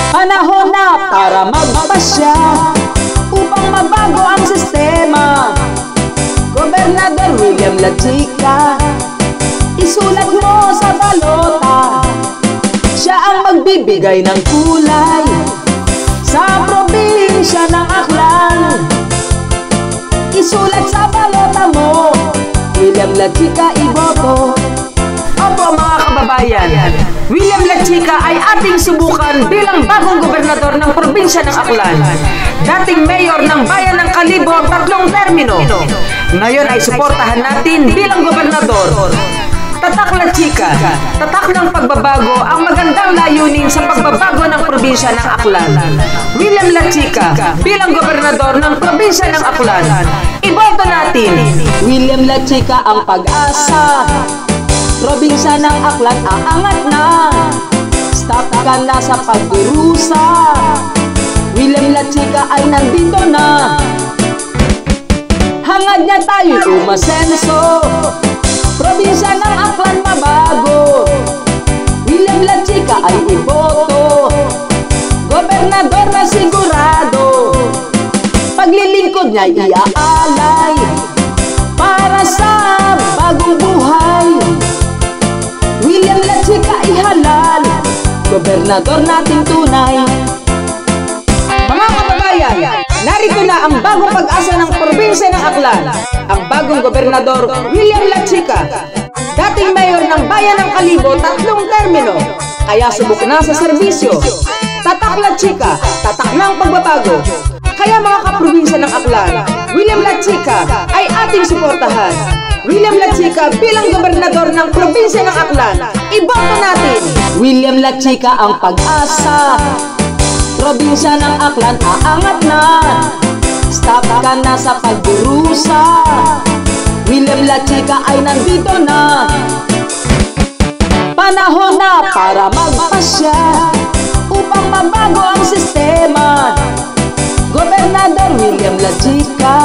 Panahon na para magpasya upang mabago ang sistema. Gobernador William Lachica, isulat mo sa balota, siya ang magbibigay ng kulay sa probinsya ng Aklan. Isulat sa balota mo, William Lachica iboto. Opo mga kababayan, William Lachica ay ating subukan bilang bagong gobernador ng probinsya ng Aklan. Dating mayor ng bayan ng Kalibo, 3 termino. Ngayon ay suportahan natin bilang gobernador. Tatak Lachica, tatak ng pagbabago ang magandang layunin sa pagbabago ng probinsya ng Aklan. William Lachica bilang gobernador ng probinsya ng Aklan. Iboto natin. William Lachica ang pag-asa, probinsya ng Aklan aangat na. Stop ka na sa pagdurusa, William Lachica ay nandito na. Hangad niya tayo umasenso, probinsya ng Aklan mabago. William Lachica ay iboto, gobernador na sigurado. Paglilingkod niya iaalay para sa bagong buhay. William Lachica ay halal, gobernador nating tunay. Mga kababayan, narito na ang bagong pag-asa ng probinsya ng Aklan, ang bagong gobernador William Lachica. Dating mayor ng bayan ng Kalibo, 3 termino, kaya subok na sa serbisyo. Tatak Lachica, tatak ng pagbabago. Kaya mga kaprobinsya ng Aklan, William Lachica ay ating suportahan. William Lachica bilang gobernador ng probinsya ng Aklan, iboto natin. William Lachica ang pag-asa, probinsya ng Aklan aangat na. Stop ka na sa pagdurusa, William Lachica ay nandito na. Panahon na para magpasya upang mabago ang sistema. Gobernador William Lachica,